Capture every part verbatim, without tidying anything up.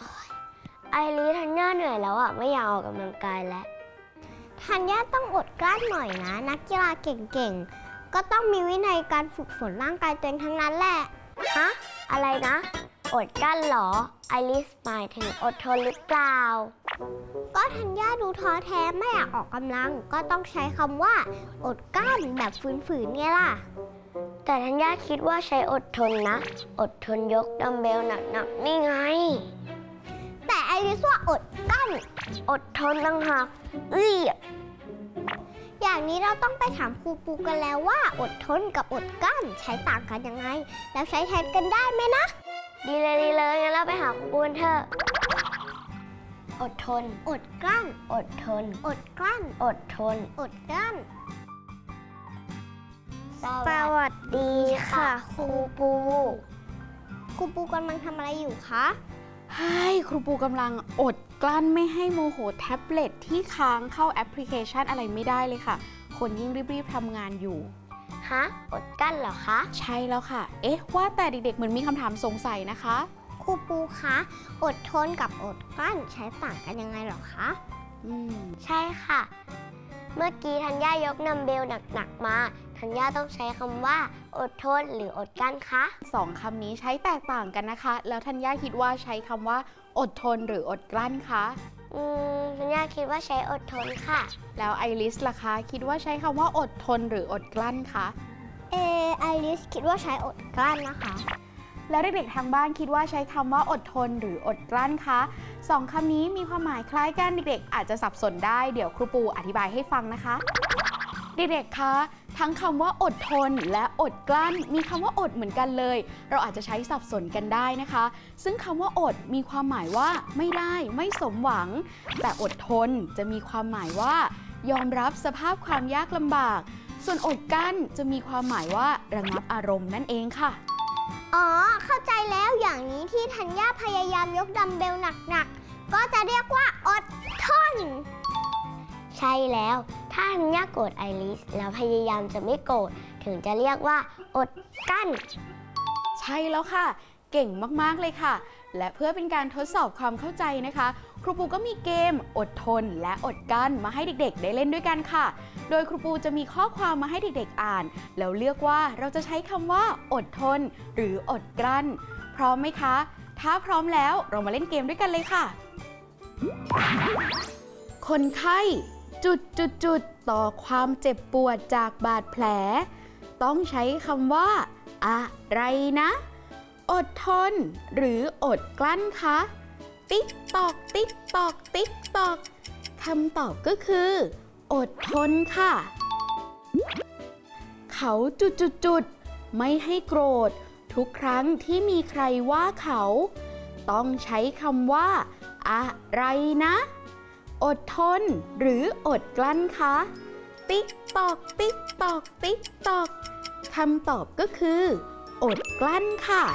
ไอริสธัญญาเหนื่อยแล้วอ่ะไม่อยากออกกำลังกายแล้วธัญญาต้องอดกลั้นหน่อยนะนักกีฬาเก่งๆก็ต้องมีวินัยการฝึกฝนร่างกายตัวเองทั้งนั้นแหละฮะอะไรนะอดกลั้นหรอไอริสหมายถึงอดทนหรือเปล่าก็ธัญญาดูท้อแท้ไม่อยากออกกำลังก็ต้องใช้คำว่าอดกลั้นแบบฝืนๆไงล่ะแต่ธัญญาคิดว่าใช้อดทนนะอดทนยกดัมเบลหนักๆนี่ไงแต่ไอริสว่าอดกลั้นอดทนต่างหากเอ้ยอย่างนี้เราต้องไปถามครูปูกันแล้วว่าอดทนกับอดกลั้นใช้ต่างกันยังไงแล้วใช้แทนกันได้ไหมนะดีเลยดีเลยงั้นเราไปหาครูปูกันเถอะอดทนอดกลั้นอดทนอดกลั้นอดทนอดกลั้นสวัสดีค่ะครูปูครูปูกำลังทำอะไรอยู่คะใช่ครูปูกำลังอดกลั้นไม่ให้โมโหแท็บเล็ตที่ค้างเข้าแอปพลิเคชันอะไรไม่ได้เลยค่ะคนยิ่งรีบๆทำงานอยู่ฮะอดกลั้นเหรอคะใช่แล้วค่ะเอ๊ะว่าแต่เด็กๆเหมือนมีคำถามสงสัยนะคะครูปูคะอดทนกับอดกลั้นใช้ต่างกันยังไงหรอคะอืมใช่ค่ะเมื่อกี้ธัญญายกดัมเบลหนักๆมาธัญญาต้องใช้คำว่าอดทนหรืออดกลั้นคะสองคำนี้ใช้แตกต่างกันนะคะแล้วธัญญาคิดว่าใช้คำว่าอดทนหรืออดกลั้นคะอืมธัญญาคิดว่าใช้อดทนค่ะแล้วไอริสล่ะคะคิดว่าใช้คำว่าอดทนหรืออดกลั้นคะเอไอริสคิดว่าใช้อดกลั้นนะคะแล้วเด็กๆทางบ้านคิดว่าใช้คำว่าอดทนหรืออดกลั้นคะสองคำนี้มีความหมายคล้ายกันเด็กๆอาจจะสับสนได้เดี๋ยวครูปูอธิบายให้ฟังนะคะเด็กๆคะทั้งคำว่าอดทนและอดกลั้นมีคำว่าอดเหมือนกันเลยเราอาจจะใช้สับสนกันได้นะคะซึ่งคำว่าอดมีความหมายว่าไม่ได้ไม่สมหวังแต่อดทนจะมีความหมายว่ายอมรับสภาพความยากลำบากส่วนอดกลั้นจะมีความหมายว่าระงับอารมณ์นั่นเองค่ะอ๋อเข้าใจแล้วอย่างนี้ที่ธัญญาพยายามยกดัมเบลหนักๆก็จะเรียกว่าอดทนใช่แล้วถ้าธัญญาโกรธไอริสแล้วพยายามจะไม่โกรธถึงจะเรียกว่าอดกลั้นใช่แล้วค่ะเก่งมากๆเลยค่ะและเพื่อเป็นการทดสอบความเข้าใจนะคะครูปูก็มีเกมอดทนและอดกลั้นมาให้เด็กๆได้เล่นด้วยกันค่ะโดยครูปูจะมีข้อความมาให้เด็กๆอ่านแล้วเลือกว่าเราจะใช้คำว่าอดทนหรืออดกลั้นพร้อมไหมคะถ้าพร้อมแล้วเรามาเล่นเกมด้วยกันเลยค่ะคนไข้จุดจุดจุดต่อความเจ็บปวดจากบาดแผลต้องใช้คำว่าอะไรนะอดทนหรืออดกลั้นคะติ๊กตอกติ๊กตอกติ๊กตอกคำตอบก็คืออดทนค่ะเขาจุดจุดจุดไม่ให้โกรธทุกครั้งที่มีใครว่าเขาต้องใช้คำว่าอะไรนะอดทนหรืออดกลั้นคะติ๊กตอกติ๊กตอกติ๊กตอกคำตอบก็คืออดกลั้นค่ะ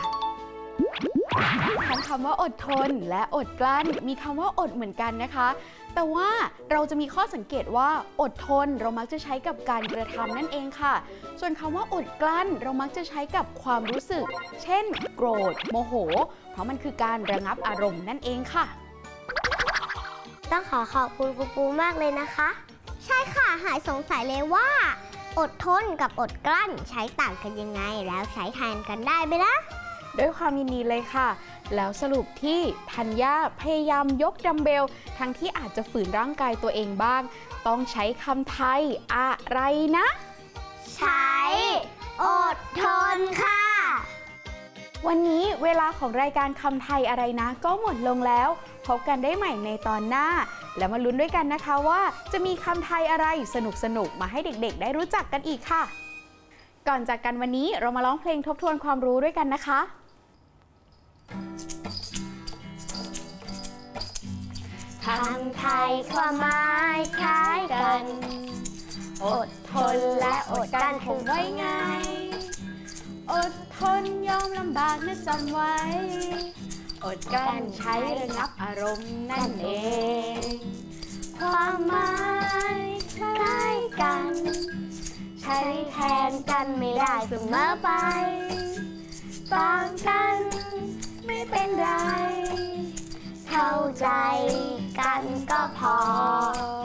ทั้งคำว่าอดทนและอดกลั้นมีคำว่าอดเหมือนกันนะคะแต่ว่าเราจะมีข้อสังเกตว่าอดทนเรามักจะใช้กับการกระทำนั่นเองค่ะส่วนคำว่าอดกลั้นเรามักจะใช้กับความรู้สึกเช่นโกรธโมโหเพราะมันคือการระงับอารมณ์นั่นเองค่ะต้องขอขอบคุณครูปูมากเลยนะคะใช่ค่ะหายสงสัยเลยว่าอดทนกับอดกลั้นใช้ต่างกันยังไงแล้วใช้แทนกันได้ไหมนะด้วยความยินดีเลยค่ะแล้วสรุปที่ธัญญาพยายามยกดัมเบลทั้งที่อาจจะฝืนร่างกายตัวเองบ้างต้องใช้คำไทยอะไรนะใช้อดทนค่ะวันนี้เวลาของรายการคำไทยอะไรนะก็หมดลงแล้วพบกันได้ใหม่ในตอนหน้าแล้วมาลุ้นด้วยกันนะคะว่าจะมีคำไทยอะไรสนุกๆมาให้เด็กๆได้รู้จักกันอีกค่ะก่อนจากกันวันนี้เรามาร้องเพลงทบทวนความรู้ด้วยกันนะคะคำไทยความหมายคล้ายกันอดทนและอดกลั้นคงไว้ง่ายอดทนยอมลำบากนะจำไว้อดกลั้นใช้ระงับอารมณ์นั่นเองความหมายคล้ายกันใช้แทนกันไม่ได้เสมอไปต่างกันไม่เป็นไรเข้าใจกันก็พอ